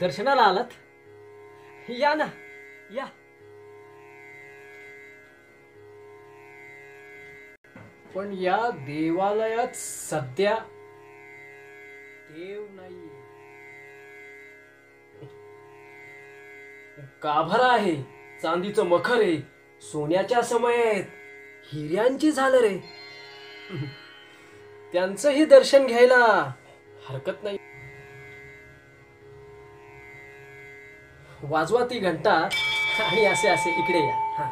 दर्शनाला आलात? या ना, या. पण या देवालयात सध्या देव नाही. गाभारा आहे, चांदीचं मखर आहे, सोन्याच्या समयेत हिऱ्यांची झालर आहे. त्यांचंही दर्शन घ्यायला हरकत नाही. वाजवा ती घंटा आणि असे असे इकडे या. हा.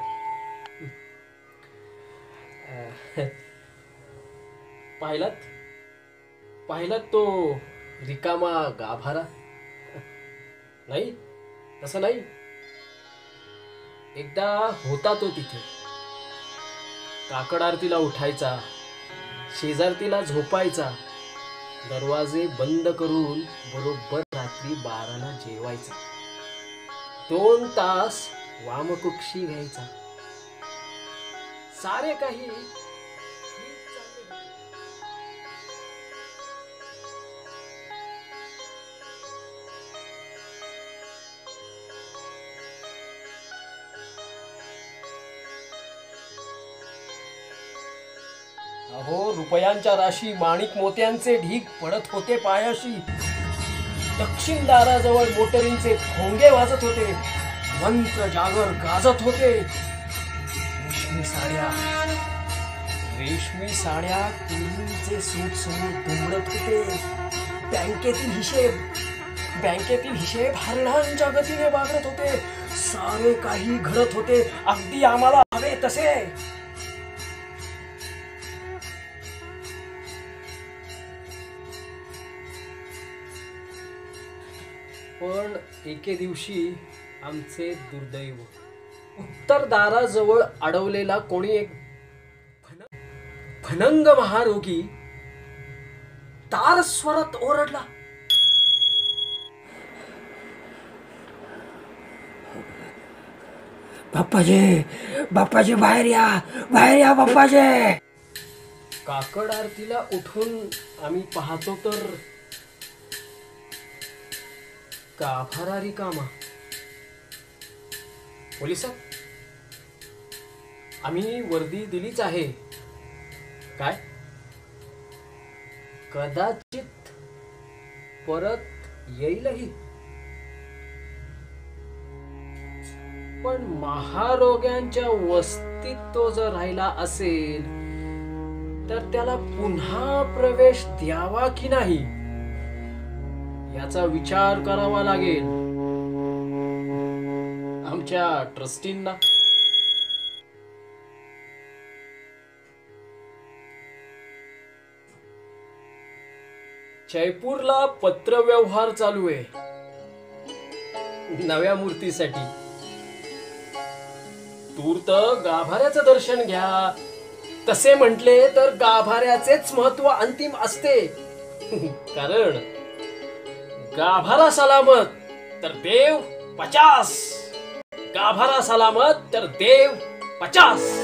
पाहिलात तो रिकामा गाभारा? नाही, तसं नाही. एकदा होता तो तिथे. काकड आरतीला उठायचा, शेजारतीला झोपायचा, दरवाजे बंद करून बरोबर रात्री 12ला जेवायचा. 2 तास वामकुक्षी घ्यायचा. सारे काही अहो, रुपयांच्या राशी, माणिक मोत्यांचे ढीग पडत होते पायाशी. दक्षिण दाराजवळ मोटरींचे भोंगे वाजत होते, मंत्र जागर गाजत होते. रेशमी साड्या कुलींचे सूट समोर दुमडत होते. बँकेतील हिशेब हरणांच्या गतीने बागडत होते. सारे काही घडत होते अगदी आम्हाला हवे तसे. पण एके दिवशी आमचे दुर्दैव, उत्तर दाराजवळ अडवलेला कोणी एक भनंग महारोगी तार स्वरात ओरडला, बाप्पाजी बाहेर या बाप्पाजी. काकड आरतीला उठून आम्ही पाहतो तर गाभारा रिकामा. पोलिसात आम्ही वर्दी दिलीच आहे. काय कदाचित परत येईलही. पण महारोग्यांच्या वस्तीत तो जर राहिला असेल तर त्याला पुन्हा प्रवेश द्यावा की नाही याचा विचार करावा लागेल आमच्या ट्रस्टींना. जयपूरला पत्रव्यवहार चालू आहे नव्या मूर्तीसाठी. तूर्त गाभाऱ्याचं दर्शन घ्या. तसे म्हटले तर गाभाऱ्याचेच महत्व अंतिम असते. कारण गाभारा सलामत तर देव 50. गाभारा सलामत तर देव 50.